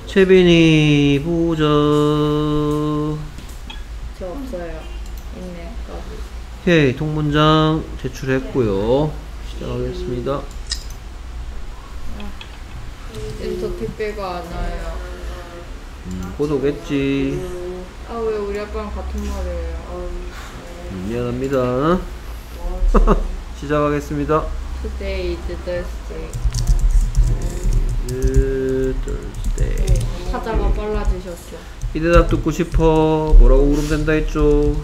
채빈이 보자. 저 없어요. 있네. 까비. 오케이, 통문장 제출했고요. 시작하겠습니다. 엔터 택배가 안 와요. 곧 오겠지. 아, 왜 우리 아빠랑 같은 말이에요? 미안합니다. 시작하겠습니다. Today is Thursday. Thursday. 타자가 빨라지셨어. 이 대답 듣고 싶어. 뭐라고 물으면 된다 했죠?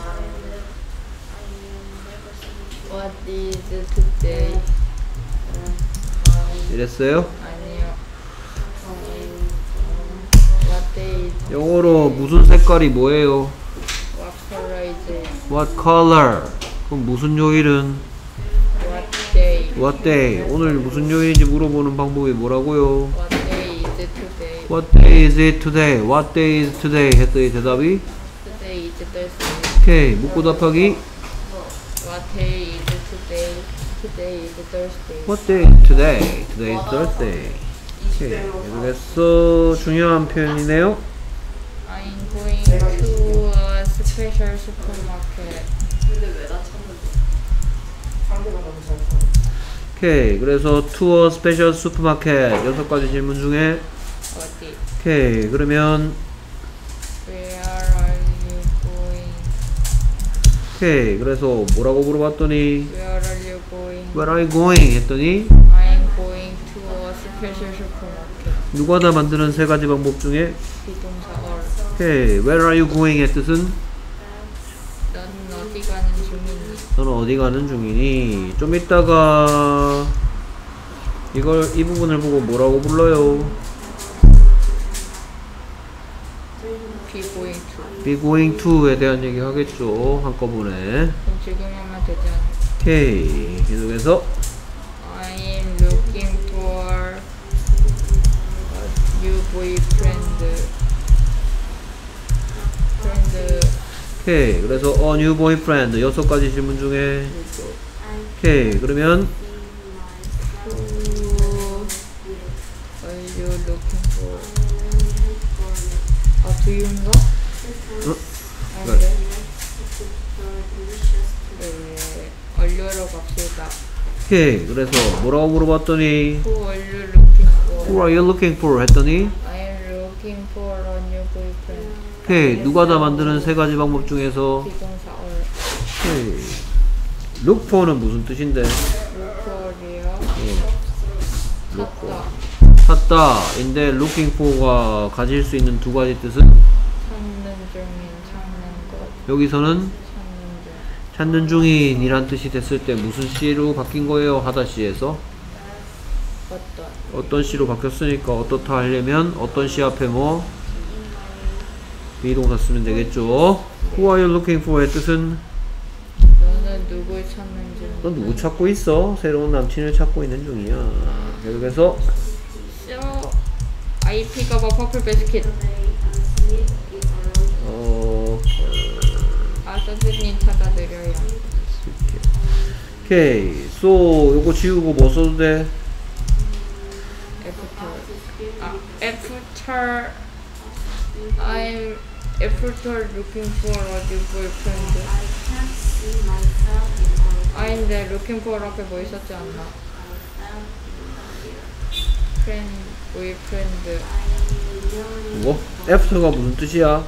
What is today? 이랬어요? 아니요. What day is 영어로 무슨 색깔이 뭐예요? What color is it? What color? 그럼 무슨 요일은? What day? What day? 오늘 무슨 요일인지 물어보는 방법이 뭐라고요? What day is today? What day is it today? What day is today? 했더니 대답이? Today is Thursday. 오케이, 묻고 답하기. What day is today? Today is Thursday. What day is today? Today is Thursday. 오케이, 계속해서 중요한 표현이네요. I'm going to a special supermarket. 오케이, 그래서 to a special supermarket 6가지 질문 중에 어디? 오케이, 그러면 Where are you going? 오케이, 그래서 뭐라고 물어봤더니 Where are you going? Where are you going? 했더니 I'm going to a special supermarket. 누가 다 만드는 3가지 방법 중에 비동사 or. 오케이, Where are you going? 의 뜻은 너는 어디 가는 중이니? 너는 어디 가는 중이니? 좀 이따가 이 부분을 보고 뭐라고 불러요? Be going to. be going to에 대한 얘기 하겠죠, 한꺼번에. 그럼 지금 하면 되지 않을까? 오케이, 계속해서 I'm looking for a new boyfriend. 오케이, 그래서 a new boyfriend 6가지 질문 중에 오케이, 그러면 Who are you looking for? 아, do인가? 네. 네, 얼려러 갑시다. 오케이, 그래서 뭐라고 물어봤더니 Who are you looking for? Who are you looking for? 했더니 I'm looking for a new boyfriend. 오케이, 누가 다 만드는 3가지 방법 중에서 비동사 or. 오케이, look for는 무슨 뜻인데? look for이요? look for 찾다. 찾다인데 looking for가 가질 수 있는 2가지 뜻은 찾는 중인, 찾는 것. 여기서는 찾는 중. 찾는 중인이란 뜻이 됐을 때 무슨 시로 바뀐 거예요? 하다 시에서 어떤 시로 바뀌었으니까 어떻다 하려면 어떤 시 앞에 뭐 비동사 쓰면 되겠죠. Who are you looking for의 뜻은 너는 누굴 찾는 중? 넌 누구 찾고 있어? 새로운 남친을 찾고 있는 중이야. 계속해서 So, I pick up a purple basket. 아, 선생님 찾아드려요. 오케이, so 요거 지우고 뭐 써도 돼? After looking for a new boyfriend. 아닌데 looking for 앞에 뭐 있었지 않나? friend, boyfriend. 뭐? after가 무슨 뜻이야?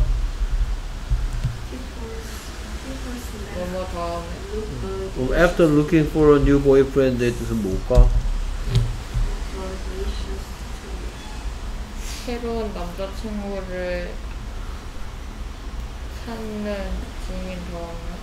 뭐뭐 다음에. 그럼 after looking for a new boyfriend의 뜻은 뭘까? 새로운 남자친구를 찾는 중인 다음에.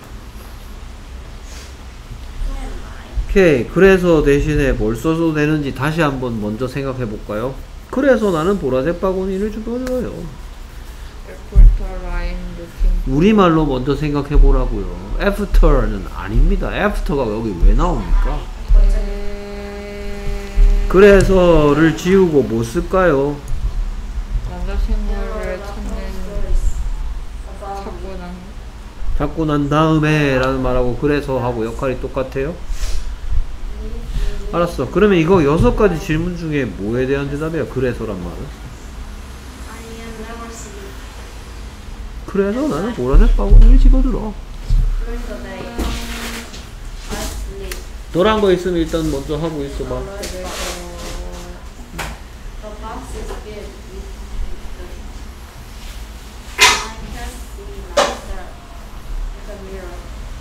오케이, 그래서 대신에 뭘 써도 되는지 다시 한번 먼저 생각해 볼까요? 그래서 나는 보라색 바구니를 주어줘요. After I'm looking. 우리말로 먼저 생각해 보라고요. after는 아닙니다. after가 여기 왜 나옵니까? 그래서를 지우고 뭐 쓸까요? 남자친구를 찾고 난 다음에 라는 말하고 그래서 하고 역할이 똑같아요? 알았어. 그러면 이거 6가지 질문 중에 뭐에 대한 대답이야? 그래서란 말은? 그래서 나는 보라색 바구니를 집어들어. During the day, I sleep 덜한 거 있으면 일단 먼저 하고 있어봐. on the box. The box is filled with food. I can see myself in the mirror.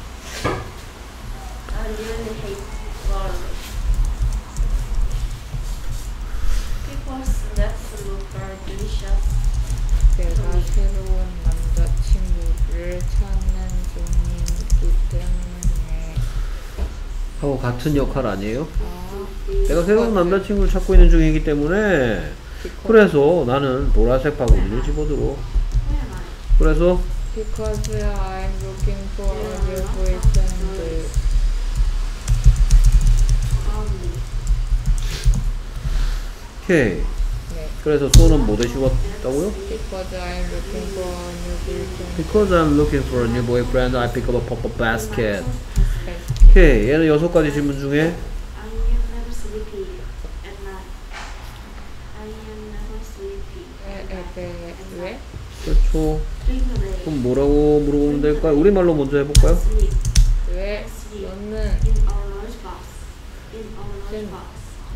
I really hate worry. People's snacks look very delicious. 내가 새로운 남자친구를 찾는 중이기 때문에 하고 같은 역할 아니에요? 아, 내가 새로운 남자친구를 찾고 있는 중이기 때문에 그래서 나는 보라색 바구니를 집어들어. 그래서 because I'm looking for a new boyfriend. 오케이. 네. 그래서 손은 뭐 대시웠다고요? Because I'm looking for a new boyfriend. Because I'm looking for a new boyfriend, I pick up a pop-up basket. 네. 오케이. 얘는 6가지 질문 중에 I am never sleepy at night. I am never sleepy. 왜? 그렇죠. During the day, 그럼 뭐라고 물어보면 될까요? 우리말로 먼저 해볼까요? sleep 왜? 너는 in our lunch box. In our lunch box.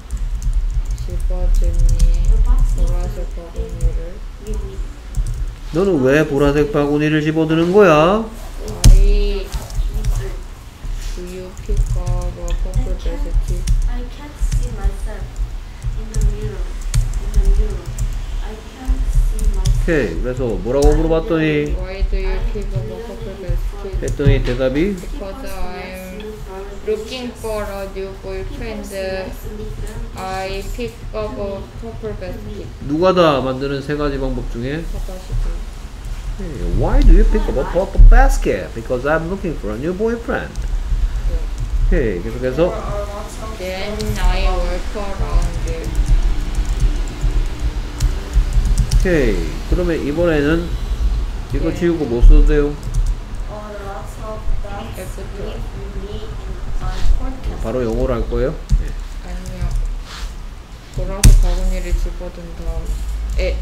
집어주니 The box is 보라색 바구니를 with me. 너는 왜 보라색 바구니를 집어드는 거야? I do you pick up a purple basket? I can't see myself in the mirror. In the mirror. I can't see myself. 오케이. 그래서 뭐라고 물어봤더니 Why do you pick up a purple basket? 했더니 대답이 Because I'm looking for a new boyfriend. I pick up a purple basket. 누가 다 만드는 3가지 방법 중에 사다시도. Why do you pick up a purple basket? Because I'm looking for a new boyfriend. 오케이. 계속해서 Then I work around it. 오케이. 그러면 이번에는 이거 네. 지우고 뭐 써도 돼요? Or lots of dogs After. live with me in my podcast. 바로 영어로 할 거예요? 아니요. 보라색 바구니를 집어든 다음 에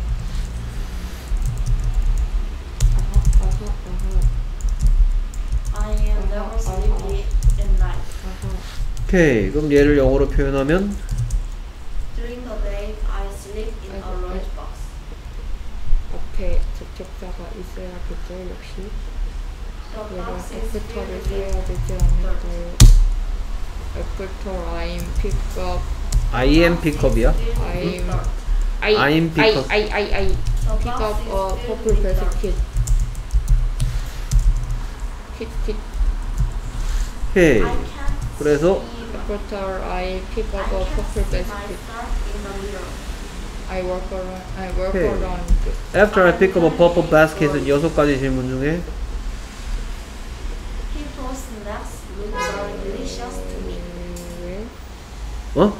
아하. I am never sleepy at night. 오케이. 그럼 얘를 영어로 표현하면 During the day, I sleep in a lunchbox. 앞에 접속사가 있어야겠죠, 역시. The 얘가 box is 애프터를 filled 써야 with 되지 않을까요? 애프터 I'm pick up I am pickup이야? I'm pick up. I pick up a purple basket. 킷 오케이. I can't 그래서 see 애프터 I pick I up a can't purple see basket. myself in the mirror. I work Okay. around. After I pick up a purple basket은 6가지 질문 중에 People's snacks look very delicious to me. 왜? 어?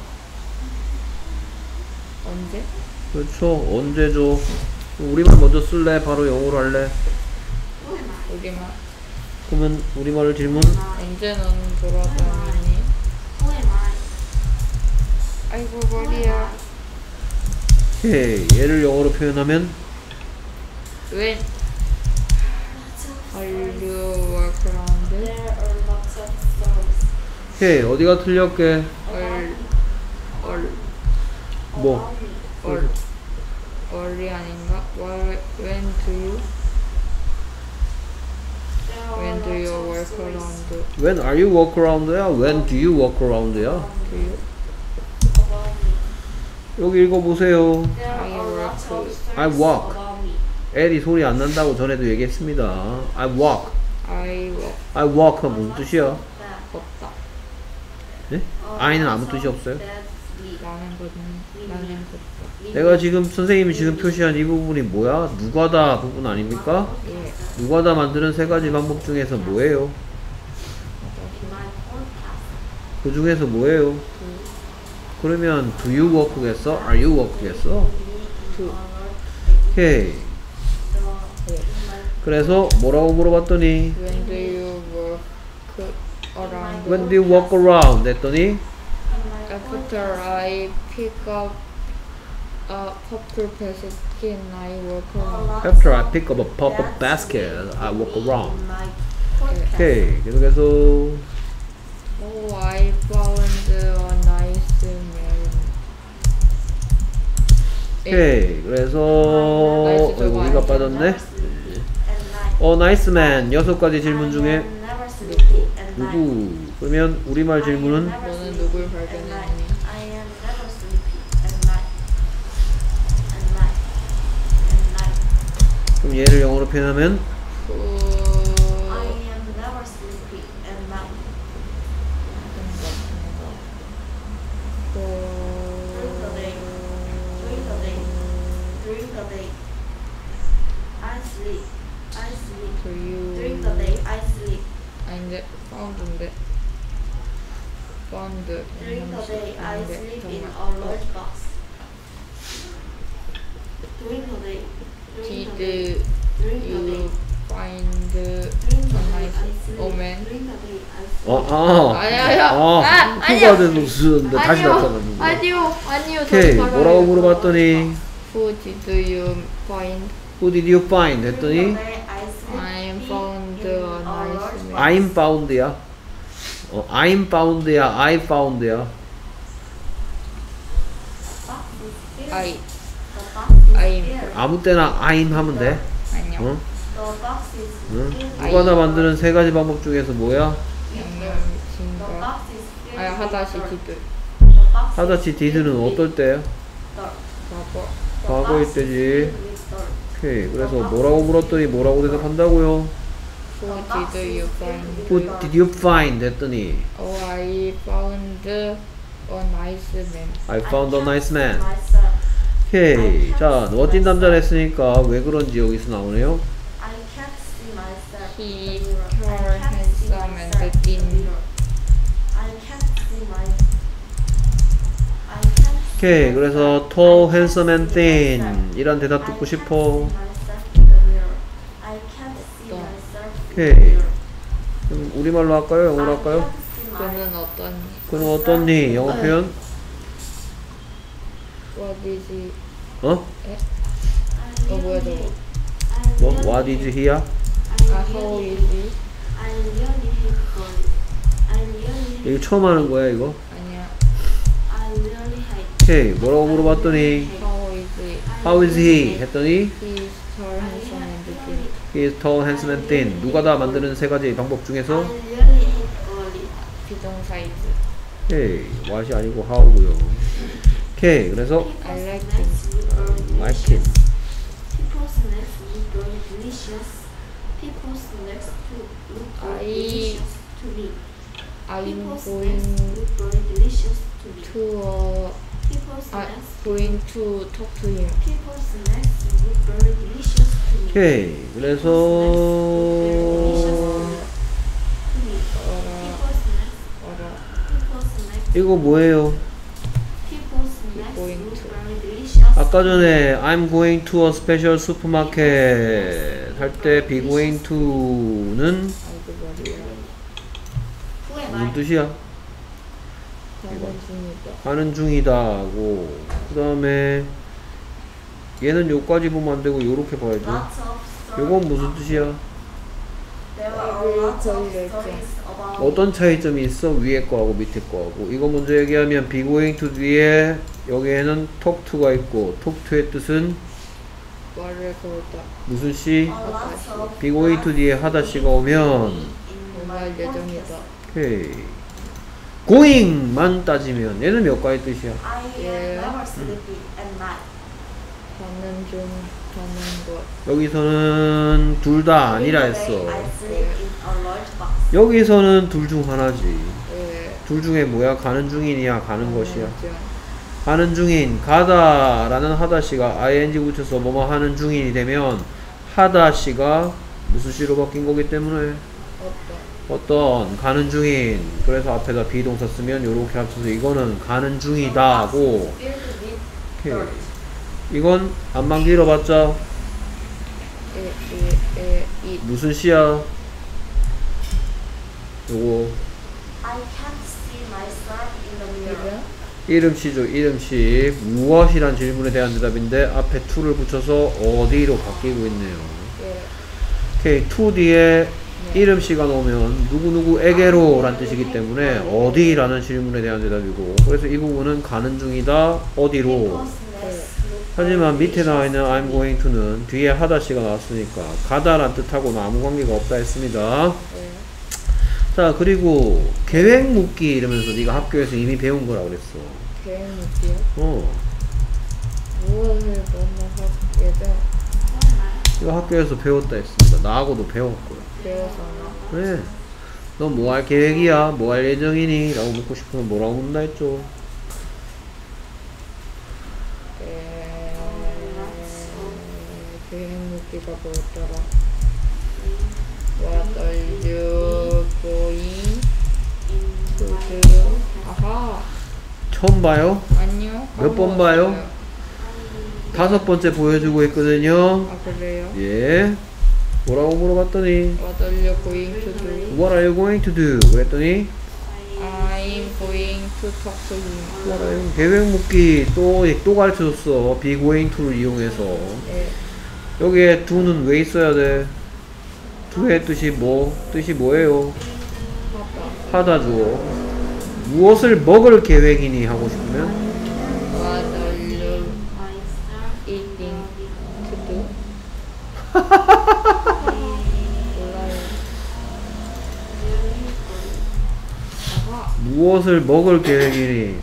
언제? 그렇죠. 언제죠? 우리말 먼저 쓸래? 바로 영어로 할래? 우리말. 그러면 우리말 질문? 언제 너는 돌아다니니? Who am I? 아이고 머리야. 오케이. 얘를 영어로 표현하면 When are you work around? There are lots of stores. 오케이. 어디가 틀렸게? 얼 뭐? 얼이 아닌가? When do you work around? When are you walk around야? When do you walk around야? Do you? 여기 읽어보세요. I walk. L이 소리 안 난다고 전에도 얘기했습니다. I walk. I walk. I walk가 무슨 뜻이야? 걷다. 네? I는 아무 뜻이 없어요. 나는 걷다. 내가 지금 선생님이 지금 표시한 이 부분이 뭐야? 누가다 부분 아닙니까? 예. 누가다 만드는 3가지 방법 중에서 뭐예요? 그 중에서 뭐예요? 그러면 do you work겠어? Are you work겠어? Do. 오케이. 그래서 뭐라고 물어봤더니 When do you work around? When do you walk around? 했더니 After I pick up a purple basket and I walk around. After I pick up a purple basket, I walk around. My 오케이. 계속해서 Oh, I found a nice man. 오케이. 그래서 나이스 저거 우리가 아니야? 빠졌네. and 나이스 맨. 6가지 질문 중에 I am never sleepy at night. 누구? 그러면 우리말 질문은 너는 누굴 발견했니? I am never sleepy at night. At night. At night. 그럼 얘를 영어로 표현하면 Who I am never sleepy at night. During the day. During the day. During the day. I sleep. I sleep. do you During the day, I sleep. 아닌데 found인데 found During the day, I 아닌데, sleep in 잠깐만. a large box. During the day. During the day. Did During the day. you find During a the day, nice I sleep. woman? During the day, I sleep. 아니야. 휴가 된 무슨데 다시 나타나는 거. 아니요. 오케이. 저도 뭐라고 알아요. 물어봤더니 Who did you find? Who did you find? During 했더니 the day, I sleep I found in a a nice large man. box. I'm found야. I'm found야. I found야. Box is filled. I The box is I'm. filled. 아무 때나 I'm 하면 돼. 아니요. 어? The box is 응? filled. 누가 나 만드는 3가지 방법 중에서 뭐야? The 양념친과 box is filled. 아야 with 하다시 dirt. 디드 The box is 하다시 디드는 filled with 어떨 때야? dirt. 과거 The 과거일 box is 때지. filled with dirt. 오케이. 그래서 뭐라고 물었더니 뭐라고 대답한다고요? Who did you find? Who did you find? 했더니 Oh, I found a nice man. I found a nice man. Myself. 오케이. 자, 멋진 남자를 했으니까 왜 그런지 여기서 나오네요. I can't see myself in He the mirror. tall, I can't see handsome, and myself in the thin. mirror. I can't see my. I can't see 오케이. myself. 그래서 I tall, can't handsome and see thin myself. 이란 대답 I 듣고 can't 싶어. see myself in the mirror. I can't see 또. myself in 오케이. the mirror. 그럼 우리말로 할까요? 영어로 할까요? I can't see my- 그는 어떤 그는 어떻니? 영어 표현? what is he? 어? I 뭐야, really- 저거? I 뭐? really- What did you hear? I how really is he? I really hate girls. I really hate. 이거 처음 하는 거야 이거? 아니야. I really hate. 오케이. 뭐라고 물어봤더니 How is he? How is he? 했더니 He is tall, handsome, and thin. He is tall, handsome and thin. 누가 다 만드는 3가지 방법 I 중에서 really hate girls. 비동사이즈. 오케이. what이 아니고 how고요. 오케이. 그래서 I like People's snacks look very like delicious. him. People's snacks look very delicious. People's snacks look very delicious to me. I'm People's going snacks look very delicious to me. to People's snacks. going to talk to him. People's snacks look very delicious to me. 오케이. 그래서 To me. People's snacks. 어라. People's snacks. 이거 뭐예요? People's snacks going look to. very delicious. 아까 전에 I'm going to a special supermarket 할 때 be going to는 아이고 머리야. Who am 무슨 I? 뜻이야? 가는 중이다. 가는 중이다고. 그 다음에 얘는 요까지 보면 안 되고 요렇게 봐야지. Lots of stories. 요건 무슨 뜻이야? There are lots of 거의 stories about. 어떤 차이점이 있어? 위에 거하고 밑에 거하고. 이거 먼저 얘기하면 be going to 뒤에 여기에는 talk to가 있고 talk to의 뜻은 말을 걸다. 무슨 시? Lots of be going to 뒤에 하다 시가 오면 in my 정말 예정이다. 오케이. going만 따지면 얘는 몇 가지 뜻이야? I am Yeah. never sleepy at night. 가는 중 가는 것. 여기서는 둘 다 아니라 During the day, 했어. I sleep in a large box. 여기서는 둘 중 하나지. 왜? 둘 중에 뭐야? 가는 중인이야? 가는 것이야? 중. 가는 중인, 가다라는 하다시가 ing 붙여서 뭐뭐 하는 중인이 되면 하다시가 무슨 시로 바뀐 거기 때문에 어떤 가는 중인. 그래서 앞에다 비동사 쓰면 요렇게 합쳐서 이거는 가는 중이다고. Filled with 오케이. dirt. 이건 안만 길어봤자 이 무슨 시야? 요거 I can't see myself in the mirror. 이름시죠. 이름시. 무엇이란 질문에 대한 대답인데 앞에 to를 붙여서 어디로 바뀌고 있네요. 예. 오케이. to 뒤에 이름시가 나오면 누구누구에게로 란 뜻이기 때문에 어디라는 질문에 대한 대답이고, 그래서 이 부분은 가는 중이다. 어디로. 하지만 밑에 나와 있는 I'm going to는 뒤에 하다시가 나왔으니까 가다란 뜻하고는 아무 관계가 없다 했습니다. 예. 자, 그리고 계획 묻기 이러면서 네가 학교에서 이미 배운 거라고 그랬어. 계획 묻기요? 무엇을 뭐뭐 예전 이거 학교에서 배웠다 했습니다. 나하고도 배웠고요. 배워서요? 그래. 너 뭐 할 계획이야? 뭐 할 예정이니? 라고 묻고 싶으면 뭐라고 묻나 했죠? 계획 묻기가 뭐였더라? What are you going to do? 아하. 처음 봐요? 아니요. 몇 번 봐요? 까먹었어요. 5번째 보여주고 있거든요. 아 그래요? 예. 뭐라고 물어봤더니 What are you going to do? What are you going to do? 그랬더니 I'm going to talk to him. What are you? 계획 묻기 또 가르쳐줬어. be going to를 이용해서. 네. 여기에 do는 왜 있어야 돼? do의 뜻이 뭐? 뜻이 뭐예요? 하다. 하다죠. 무엇을 먹을 계획이니 하고 싶으면 What are you eating to do? 몰라요. 아하. 무엇을 먹을 계획이니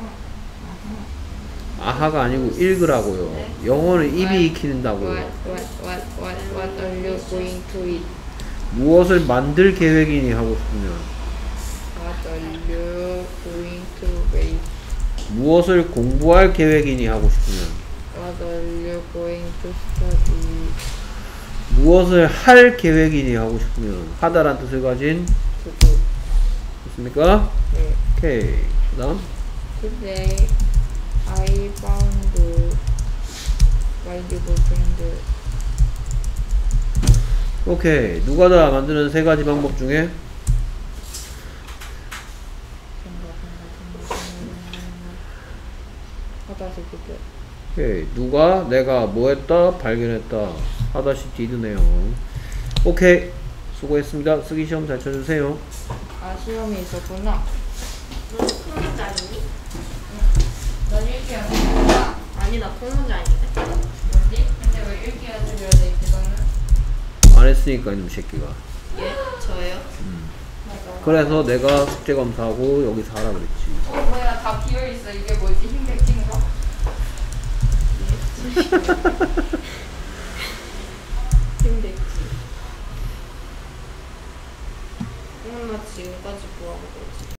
아하가 아니고 읽으라고요. 영어는 입이 익힌다고요. What are you going to eat? 무엇을 만들 계획이니 하고 싶으면 What are you going to make? 무엇을 공부할 계획이니 하고 싶으면 What are you going to study? 무엇을 할 계획이니 하고 싶으면 하다란 뜻을 가진 To do. 됐습니까? 네. 오케이. 그 다음 Today I found valuable friend. 오케이. 누가 다 만드는 세 가지 방법 중에 하다시 그게. 오케이. 누가 내가 뭐 했다 발견했다 하다시 디드네요. 오케이. 수고했습니다. 쓰기 시험 잘 쳐주세요. 아 시험이 있었구나. 너 통문자 아니니? 넌 읽기 연습했구나. 아니 나 통문자 아닌데. 뭐지? 근데 왜 읽기 연습이라 돼 있지 너는? 안 했으니까 이놈 새끼가. 예? 저요? 맞아. 그래서 내가 숙제 검사하고 여기서 하라 그랬지. 뭐야 다 비어있어. 이게 뭐지? 흰백진가? 힘들지. 나 지금까지 뭐하고 그러지?